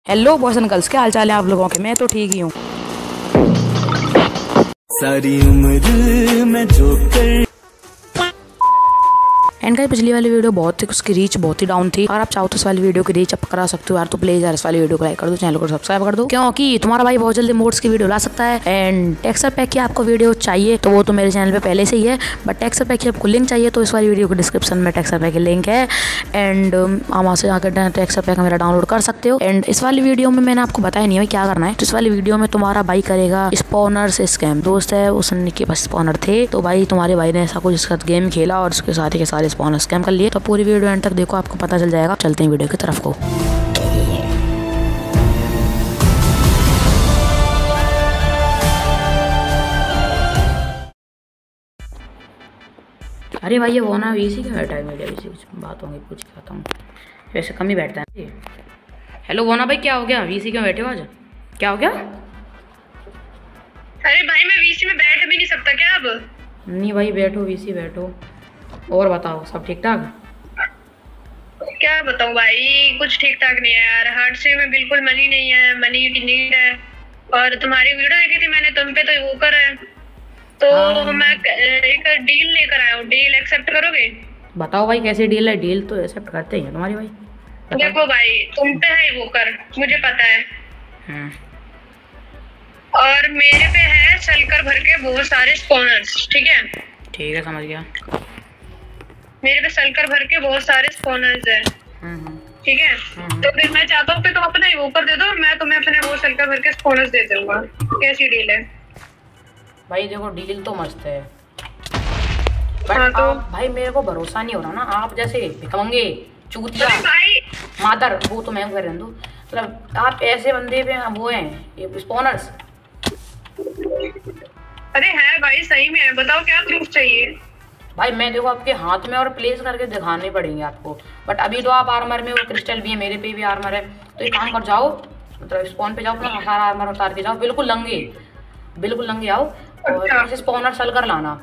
Hello boys and girls, क्या हाल चाल है आप लोगों के। मैं तो ठीक ही हूँ। सारी उम्र मैं जो कर एंड गाइस, पिछली वाली वीडियो बहुत थी, उसकी रीच बहुत ही डाउन थी। और आप चाहो तो इस वाली वीडियो की रीच अप करा सकते हो यार। तो प्लीज यार इस वाली वीडियो को लाइक कर दो, चैनल को सब्सक्राइब कर दो, क्योंकि तुम्हारा भाई बहुत जल्दी मोड्स की वीडियो ला सकता है। एंड टेक्सचर पैक की आपको वीडियो चाहिए तो वो तो मेरे चैनल पे पहले से ही है, बट टेक्सचर पैक की आपको लिंक चाहिए तो इस वाली वीडियो को डिस्क्रिप्शन में टेक्सचर पैक की लिंक है। एंड आप वहाँ से जाकर टेक्सचर पैक मेरा डाउनलोड कर सकते हो। एंड इस वाली वीडियो में मैंने आपको बताया नहीं है क्या करना है। तो इस वाली वीडियो में तुम्हारा भाई करेगा स्पॉनर से स्कैम। दोस्त है उसने के पास स्पॉनर थे, तो भाई तुम्हारे भाई ने ऐसा कुछ इसका गेम खेला और उसके साथ के सारे स्पॉनर स्कैम कर लिए। तो पूरी वीडियो एंड तक देखो, आपको पता चल जाएगा। चलते हैं वीडियो की तरफ को। अरे भाई ये वो ना वीसी क्यों बैठा है। मेरे वीसी कुछ बात होंगी, पूछ के आता हूँ। वैसे कम ही बैठता है। हेलो वो ना भाई, क्या हो गया? वीसी क्यों बैठे हो आज? क्या हो गया? अरे भाई मैं वीसी में बैठ भी नहीं सकता क्या अब? नहीं भाई बैठो, वीसी बैठो। और बताओ सब ठीक ठाक? क्या बताऊं भाई, कुछ ठीक ठाक नहीं है यार। हार्ट से में बिल्कुल मनी नहीं है, मनी की नीड है। और तुम्हारी वीडियो देखी थी मैंने, तुम पे तो वो कर है। तो मैं एक डील लेकर आया हूँ, डील एक्सेप्ट करोगे? बताओ भाई कैसी डील है। डील तो एक्सेप्ट करते ही हैं तुम्हारी भाई। देखो भाई, तुम पे है वो कर, मुझे पता है। और मेरे पे है सलकर भर के बहुत सारे स्पॉनर्स, ठीक है? ठीक है, समझ गया। मेरे पे सलकर भर के बहुत सारे स्पॉनर्स है, ठीक है? तो फिर मैं चाहता हूँ कि तुम अपना वो कर दे दो, मैं तुम्हें अपने वो सलकर भर के स्पॉनर्स दे दूंगा। कैसी डील है? भाई देखो डील तो मस्त है, बट हाँ, तो आप भाई मेरे को भरोसा नहीं हो रहा ना। आप जैसे भिखमंगे चूतिया भाई मादर, वो तो मैं कर दूँ, मतलब आप ऐसे बंदे पे वो हैं ये स्पॉनर्स। अरे है भाई, सही में है। बताओ क्या प्रूफ चाहिए? भाई मैं देखो आपके हाथ में और प्लेस करके दिखाने पड़ेंगे आपको। बट अभी तो आप आर्मर में, वो क्रिस्टल भी है, मेरे पे भी आर्मर है। तो एक काम कर जाओ, मतलब स्पॉन पे जाओ, अपना सारा आर्मर उतार के जाओ, बिल्कुल लंगे, बिल्कुल लंगे आओ। और मुझे स्पॉनर सल कर लाना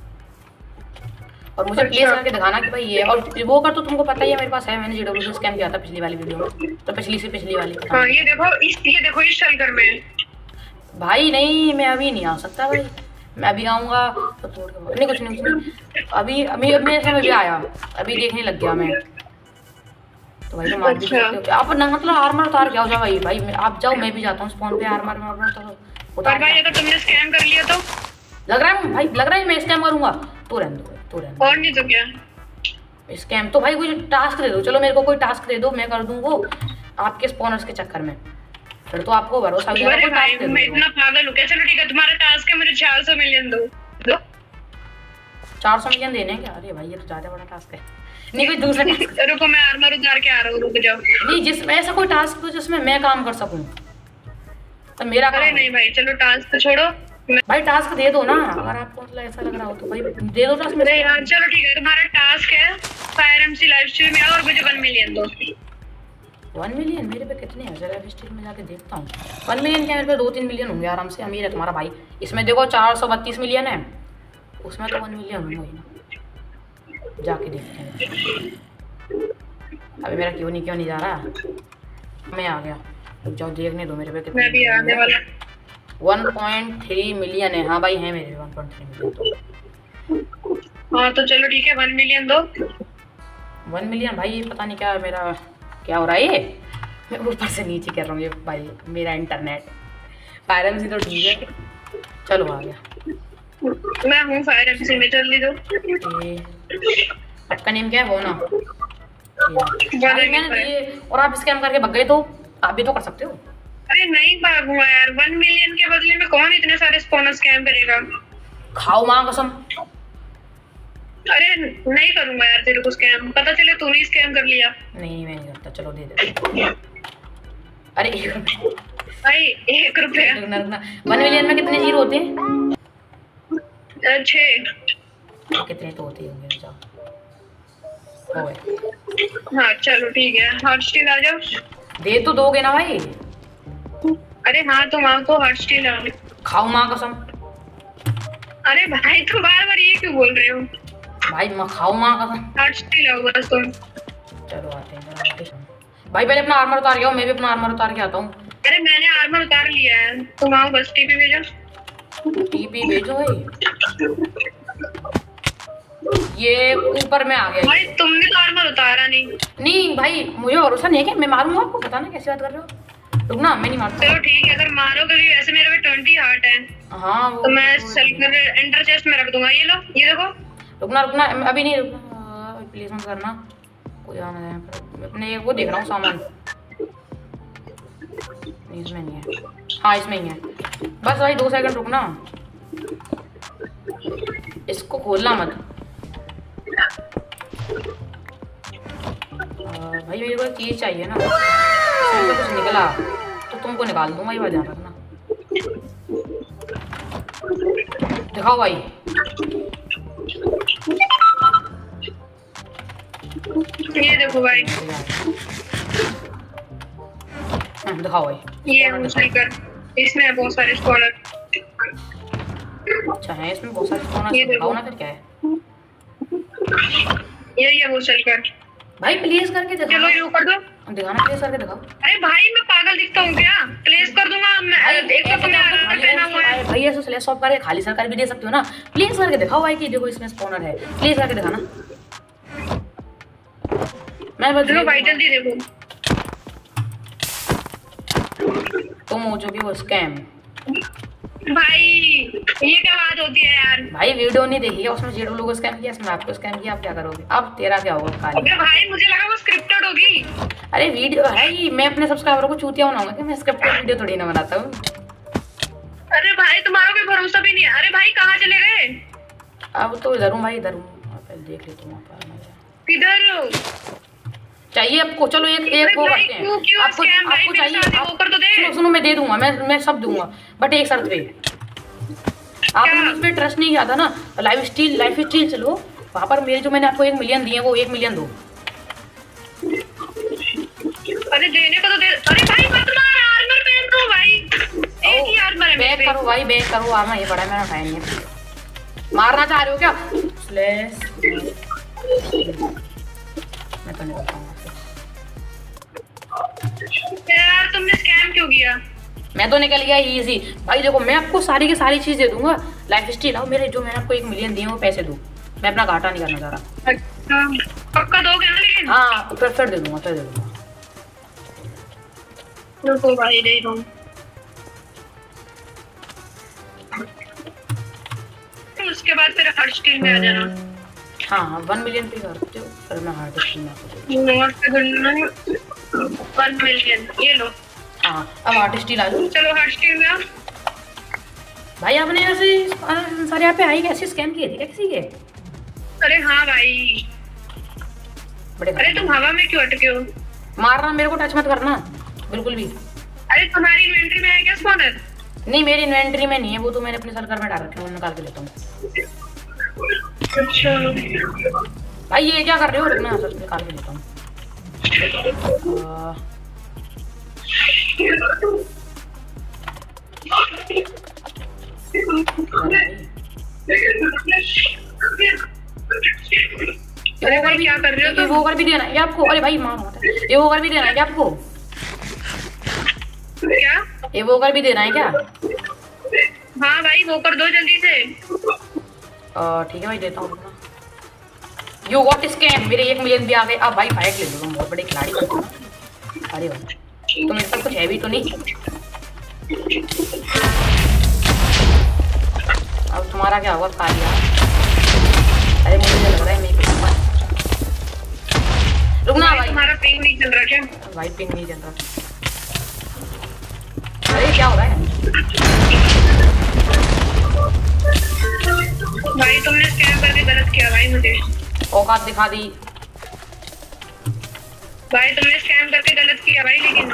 और मुझे प्लेस करके दिखाना कि भाई ये। और वो कर तो तुमको पता ही है मेरे पास है, मैंने जीडब्ल्यू से स्कैम किया था पिछली वाली वीडियो में, तो पिछली से पिछली वाली। हाँ, ये देखो इस शलकर में। भाई नहीं, मैं अभी नहीं आ सकता भाई। मैं अभी आऊँगा तो तोड़ के नहीं, कुछ नहीं। अभी अभी मेरे समय भी आया, अभी देखने लग गया मैं। तो भाई तुम भी सकते हो आप ना, मतलब आर्मर उतार के आओ जाओ भाई। भाई आप जाओ, मैं भी जाता हूँ स्पॉन पे। आर्मर में तो और भाई अगर तुमने स्कैम कर लिया तो? लग रहा है भाई, लग रहा है मैं स्कैम करूँगा। तो रहने दो, तो रहने दो। और नहीं तो क्या स्कैम तो भाई कोई टास्क दे दो, चलो मेरे को कोई टास्क दे दो, मैं कर दूँ वो आपके स्पॉनर्स के चक्कर में। फिर तो आपको भरोसा हो जाएगा। भाई मैं इतना पागल हूँ क्या? चलो ठीक है, तुम्हारा टास्क है, मुझे 400 मिलियन दो। 400 मिलियन देने क्या? अरे भाई ये तो ज्यादा बड़ा टास्क है। नहीं कोई दूसरा टास्क। रुको मैं आर्मर उतार के आ रहा हूँ, रुक जाओ। नहीं जिसमें ऐसा कोई टास्क तो जिसमें मैं काम कर सकूं, तो मेरा अरे नहीं भाई, चलो टास्क तो छोड़ो। भाई टास्क दे दो ना, अगर आपको मतलब ऐसा लग रहा हो तो भाई दे दो टास्क। अरे यार चलो ठीक है, तुम्हारा टास्क है फायर एमसी लाइव स्ट्रीम में और मुझे 1 मिलियन दो। 1 मिलियन मेरे पे कितने हैं? जरा स्ट्रीम में जाके देखता हूँ। 1 मिलियन क्या, मेरे पे 2-3 मिलियन होंगे आराम से। अमीर है तुम्हारा भाई। इसमें देखो 432 मिलियन है, उसमें तो 1 मिलियन होंगे ना। जाके देखते हैं। अभी मेरा क्यों नहीं जा रहा। मैं आ गया, रुक जाओ देखने दो मेरे पे कितने। मैं भी आने वाला। 1.3 मिलियन है। हाँ भाई है मेरे 1.3 मिलियन तो। हाँ तो चलो ठीक है, 1 मिलियन दो। 1 मिलियन भाई, ये पता नहीं क्या मेरा क्या हो रहा है। ये मैं ऊपर से नीचे कर रहा हूँ ये भाई, मेरा इंटरनेट। फायर एमसी तो ठीक है, चलो आ गया। मैं हूँ फायर एमसी में, जल्दी दो। आपका नेम क्या है? वो ना मैंने दिए और आप स्कैम करके भाग गए, तो आप भी तो कर सकते हो। अरे नहीं भागूंगा यार, 1 मिलियन के बदले में कौन इतने सारे स्पॉनर स्कैम करेगा? खाओ माँ कसम। अरे नहीं करूंगा यार तेरे को स्कैम, पता चले तूने स्कैम कर लिया। नहीं मैं नहीं करता, चलो दे दे। अरे भाई 1 रुपया। 1 मिलियन में कितने जीरो होते हैं? 6। कितने तो होते होंगे। जाओ हाँ चलो ठीक है, हॉट स्टील आ जाओ। दे तो दोगे ना भाई? अरे हाँ तुम आओ तो हॉट स्टील आओ। खाओ माँ कसम। अरे भाई तुम बार बार ये क्यों बोल रहे हो? भाई खाओ माँ कसम। हॉट स्टील आओ बस तुम। चलो आते हैं। भाई पहले अपना आर्मर उतार के आओ, मैं भी अपना आर्मर उतार के आता हूँ। अरे मैंने आर्मर उतार लिया है, तुम आओ बस टीपी भेजो। टीपी भेजो भाई। ये ऊपर में आ गया। भाई तुमने तो आर्मर उतारा नहीं भाई, मुझे भरोसा नहीं है कि मैं मारूंगा आपको, पता ना कैसे बात कर रहे हो। रुक ना, मैं नहीं मारता। चलो ठीक है, अगर मारोगे भी, ऐसे मेरे पे 20 हार्ट है। हाँ तो मैं एंटर चेस्ट में रख दूंगा, ये लो, ये देखो। रुकना अभी नहीं, रुकना प्लीज मत करना, कोई आना है। अपने वो देख रहा हूँ सामान, इसमें नहीं है। हाँ इसमें ही है। बस भाई 2 सेकंड रुकना, इसको खोलना मत। भाई मेरे को चीज चाहिए ना, इसमें कुछ निकला तो तुमको निकाल दूंगा, ये बात ध्यान रखना। दिखाओ भाई। ये देखो भाई, दिखाओ भाई। ये कर, इसमें बहुत सारे स्कॉलर। अच्छा है, इसमें बहुत सारे स्कॉलर। दिखाओ ना फिर क्या है। ये वो चल कर भाई प्लेस करके दिखाओ। चलो ये कर दो, दिखाना, प्लेस करके दिखाओ। अरे भाई मैं पागल दिखता हूँ क्या? प्लेस कर दूंगा मैं। एक तो तुमने आर्मर पहना हुआ है भाई, ऐसे स्लैश ऑफ करके खाली सरकार भी दे सकते हो ना। प्लेस करके दिखाओ भाई कि देखो इसमें स्पॉनर है, प्लेस करके दिखाना। मैं बस चलो भाई जल्दी देखो। तुम हो चुकी हो स्कैम। भाई ये क्या बात होती है यार? भाई वीडियो नहीं देखी है, उसमें जेडो लोगों को स्कैम किया, इसमें आपको स्कैम किया, आप क्या करोगे? अब तेरा क्या होगा काली? अरे भाई मुझे लगा वो स्क्रिप्टेड होगी। अरे वीडियो है ही, मैं अपने सब्सक्राइबरों को चूतिया बनाऊंगा कि मैं स्क्रिप्टेड वीडियो थोड़ी ना बनाता हूँ। अरे भाई तुम्हारा कोई भरोसा भी नहीं है। अरे भाई कहाँ चले गए? अब तो इधर हूँ भाई, इधर हूँ। पहले देख लेता हूँ किधर चाहिए आपको। चलो एक वो करते हैं, आपको चाहिए। सुनो मैं दे दूंगा, मैं सब दूंगा, बट एक शर्त पे। आपने मुझ पर ट्रस्ट नहीं किया था ना, लाइफ स्टील चलो वहाँ पर मेरे जो मैंने आपको 1 मिलियन दिए वो 1 मिलियन दो। अरे देने को तो दे। अरे भाई मत मार, आर्मर पहन लो भाई। एक ही आर्मर है। बैक करो भाई, बैक करो। आर्मर ये पड़ा है, मैंने उठाया नहीं है। मारना चाह रहे हो क्या? स्लैश मैं तो नहीं बताऊंगा यार, तुमने स्कैम क्यों किया? मैं तो निकल गया इजी भाई। देखो मैं आपको सारी की सारी चीज दे दूंगा। लाइफ स्टाइल आओ मेरे, जो मैंने आपको 1 मिलियन दिए वो पैसे दो। मैं अपना घाटा नहीं करना चाह रहा। अच्छा पक्का दोगे ना? लेकिन हाँ फिर दे दूंगा, फिर दे दूंगा। रुको भाई दे दूँ। उसके बाद फिर हर स्टील में आ जाना। हाँ 1 मिलियन पे करते हो, फिर मैं हार्ड डिस्क में आपको 1 मिलियन ये लो। हाँ अब हार्ड स्टील आ जाओ। चलो हर स्टील में आओ। भाई आपने ऐसे सारे यहाँ पे आई कैसे स्कैम किए थे क्या किसी के? अरे हाँ भाई। बड़े अरे तुम हवा में क्यों अटके हो? मारना, मेरे को टच मत करना बिल्कुल भी। अरे तुम्हारी इन्वेंटरी में है क्या स्पॉनर? नहीं मेरी इन्वेंटरी में नहीं है, वो तो मैंने अपने सरकार में डाल रखे हैं, निकाल के लेता हूँ। अच्छा भाई ये क्या कर रहे हो? रुकना, सर निकाल के लेता हूँ। अरे भाई क्या कर रहे हो? ये वोकर भी देना है क्या आपको? अरे भाई मार मत, ये वोकर भी देना है क्या आपको? क्या ये वोकर भी देना है क्या? हाँ भाई वो कर दो जल्दी से। ठीक है भाई देता हूँ। यू व्हाट स्कैम, मेरे 1 मिलियन भी आ गए। अब भाई फाइट ले लो, तुम बहुत बड़े खिलाड़ी बनते हो। अरे भाई तुम इस पर कुछ हैवी तो नहीं? अब तुम्हारा क्या होगा कालिया? अरे मुझे लग रहा है मैं रुकना भाई। तुम्हारा पिंग नहीं चल रहा क्या? भाई पिंग नहीं चल रहा। अरे क्या हो रहा है भाई? तुमने स्कैम करके गलत किया भाई, मुझे औकात दिखा दी भाई। तुमने स्कैम करके गलत किया भाई। लेकिन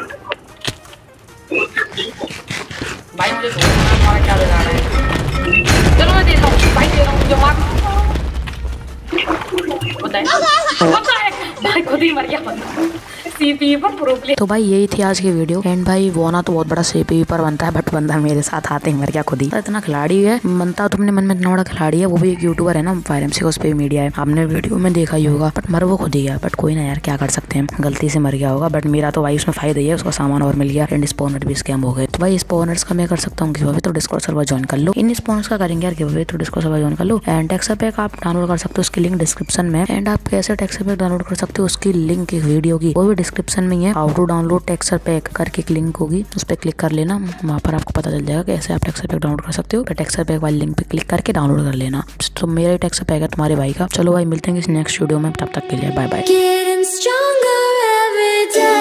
भाई मुझे तुम्हारा क्या लगा रहा है? चलो मैं देता हूँ भाई, दे रहा हूँ। जो मार बताए भाई खुद ही मर गया बंदा। सीपी पर प्रो प्लेयर। तो भाई यही थी आज की वीडियो। एंड भाई वो ना तो बहुत बड़ा सीपी पर बनता है, बट बंदा मेरे साथ आते हैं मर क्या खुद ही इतना खिलाड़ी है बनता तुमने मन में इतना बड़ा खिलाड़ी है। वो भी एक यूट्यूबर है ना FireMC का, उस पे मीडिया है, आपने वीडियो में देखा ही होगा। बट मर वो खुद ही गया, बट कोई ना यार क्या कर सकते हैं, गलती से मर गया होगा। बट मेरा तो भाई उसमें फायदा ही है, उसका सामान और मिल गया। एंड स्पॉनर भी स्कैम हो गए। तो भाई स्पॉनर्स का मैं कर सकता हूँ गिव अवे, तो डिस्कॉर्ड सर्वर ज्वाइन कर लो। इन स्पॉनर्स का करेंगे यार गिव अवे, तो डिस्कॉर्ड सर्वर ज्वाइन कर लो। एंड टेक्सचर पैक आप डाउनलोड कर सकते हो, उसकी लिंक डिस्क्रिप्शन में। एंड आप कैसे टेक्सचर पैक डाउनलोड कर सकते हो उसकी लिंक वीडियो की वो भी डिस्क्रिप्शन में है। How to download texture pack करके एक लिंक होगी, उस पर क्लिक कर लेना, वहाँ पर आपको पता चल जाएगा कैसे आप टेक्सचर पैक डाउनलोड कर सकते हो। टेक्सचर पैक वाली लिंक पे क्लिक करके डाउनलोड कर लेना। तो मेरा ही टेक्सचर पैक है तुम्हारे भाई का। चलो भाई मिलते हैं इस नेक्स्ट वीडियो में, तब तक के लिए बाय बाय।